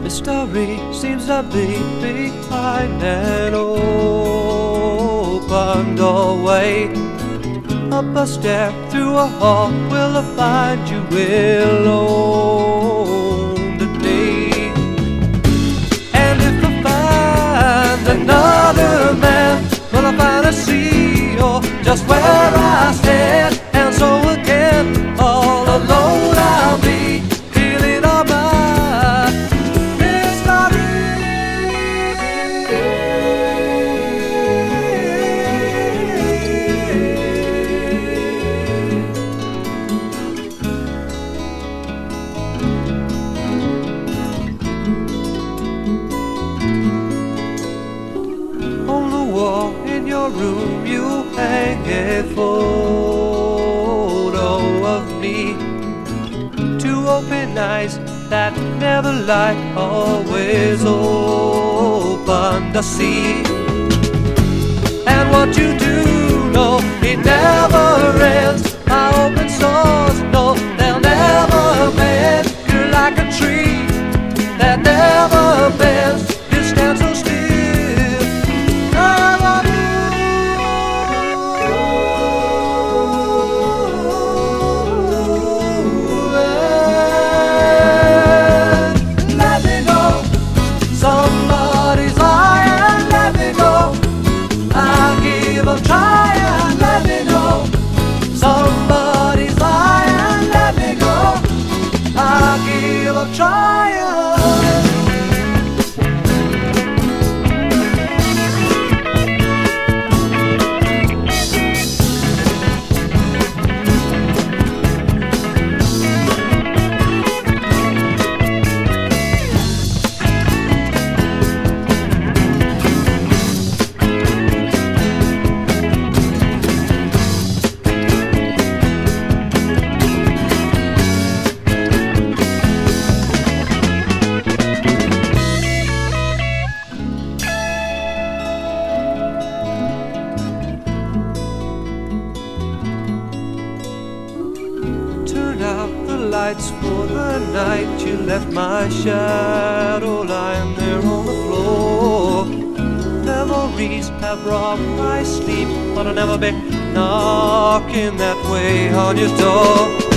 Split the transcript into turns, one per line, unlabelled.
History seems to be behind an open doorway. Up a stair, through a hall, will I find you alone today? And if I find another man, will I finally see you're just where I stand? And so again, all alone I'll be feeling all my in your room you hang a photo of me. Two open eyes that never lie, always open to see. And what you do, no, it never ends. My open source, no, they'll never mend. You're like a tree that never bends. You stand so still. Out the lights for the night. You left my shadow lying there on the floor. Memories have robbed my sleep, but I'll never be knocking that way on your door.